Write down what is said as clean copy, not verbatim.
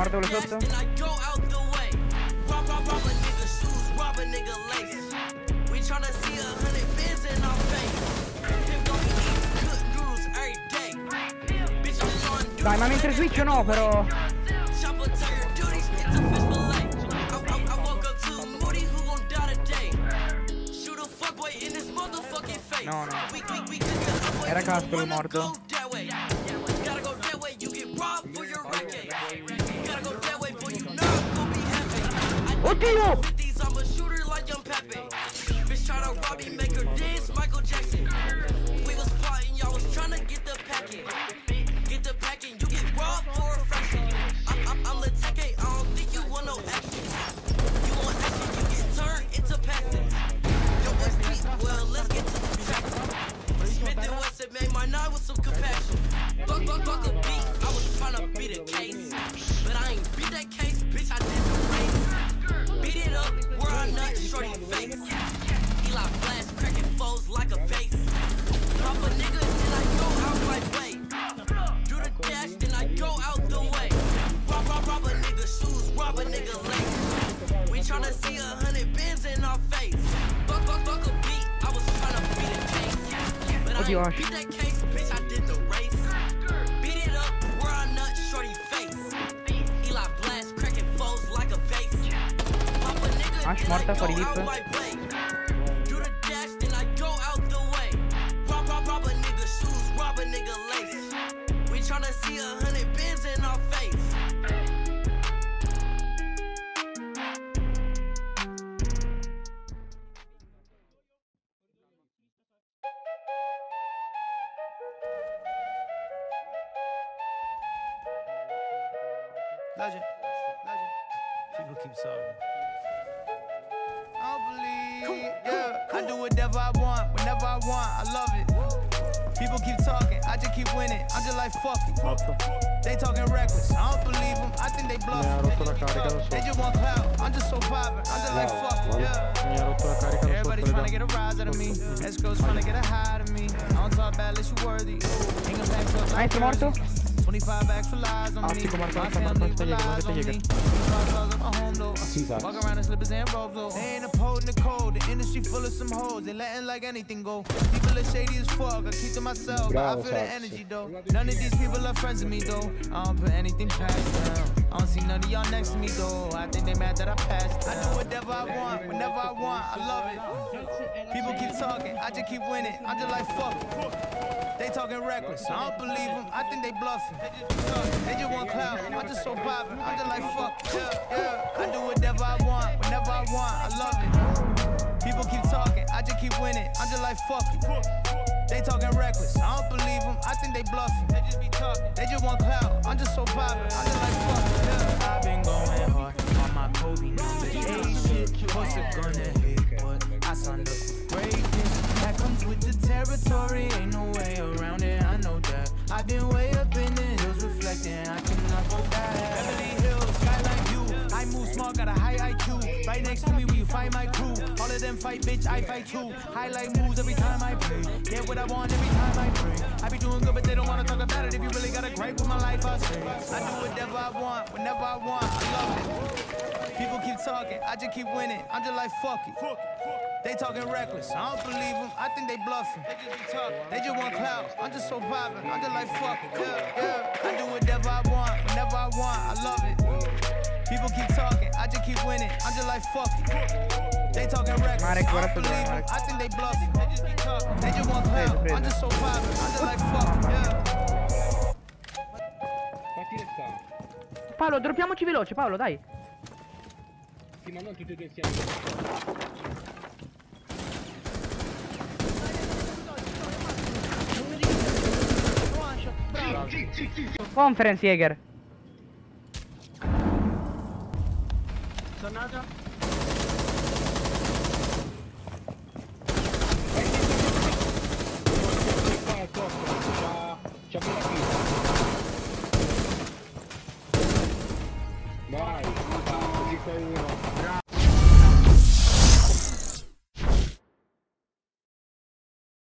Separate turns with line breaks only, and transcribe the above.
Guarda quello sotto. Dai, ma mentre switch no, però. No, no. Era Cascolo morto. Oddio! Oddio, Ash morta fuori dip.
Legend. People keep talking. I don't believe, yeah. I do whatever I want, whenever I want, I love it. People keep talking, I just keep winning. I'm just like, fuck it. They talking reckless, I don't believe them, I think they bluffing. They just want clout, I'm just so poppin'. I'm just like, fuck it, yeah. Everybody trying to get a rise out of me. Esco's trying to get a high out of me. I don't talk bad unless you worthy. Ain't gonna back so
Nice, morto.
25 bags for lies on me. My family relies on me. Walk around in slippers and robes, though. They ain't upholding the code. The industry full of some hoes. They letting like anything go. People are shady as fuck. I keep to myself, but I feel the energy, though. None of these people are friends with me, though. I don't put anything past them. I don't see none of y'all next to me, though. I think they mad that I passed them. I do whatever I want, whenever I want. I love it. People keep talking. I just keep winning. I'm just like, fuck it. They talking reckless, I don't believe them, I think they bluffing. They just want clout, I'm just so poppin'. I'm just like, fuck, yeah. I do whatever I want, whenever I want, I love it. People keep talking, I just keep winning. I'm just like, fuck it. They talking reckless, I don't believe them, I think they bluffing. They just be talking, they just want clout, I'm just so poppin'. I'm just like, fuck, yeah. I've been going hard on my Kobe numbers. Hey shit, what's it gonna hit? But I signed up for greatness. That comes with the territory, ain't no way around it, I know that. I've been way up in the hills reflecting, I cannot go back. Beverly Hills, skyline view, I move smart, got a high IQ. Right next to me where you find my crew. All of them fight, bitch, I fight too. Highlight moves every time I play. Get what I want every time I pray. I be doing good, but they don't wanna talk about it. If you really got a gripe with my life, I say I do whatever I want, whenever I want, I love it. People keep talking, I just keep winning. I'm just like, fuck it. They talking reckless, I don't believe them, I think they bluffing. They just be talking, they just want clout, I'm just so poppin'. I'm just like, fuck it, yeah. I do whatever I want, whenever I want, I love it. People keep talking, I just keep winning. I'm just like, fuck it. They talking reckless, I don't believe them, I think they bluffing. They just be talking, they just want clout, I'm just so poppin'. I'm just like, fuck it, yeah.
Paolo, droppiamoci veloce, Paolo, dai.
Sì, ma non tutti e due insieme.
Conference Jäger.
Tornata. C'ha la fila. Vai, così sei uno.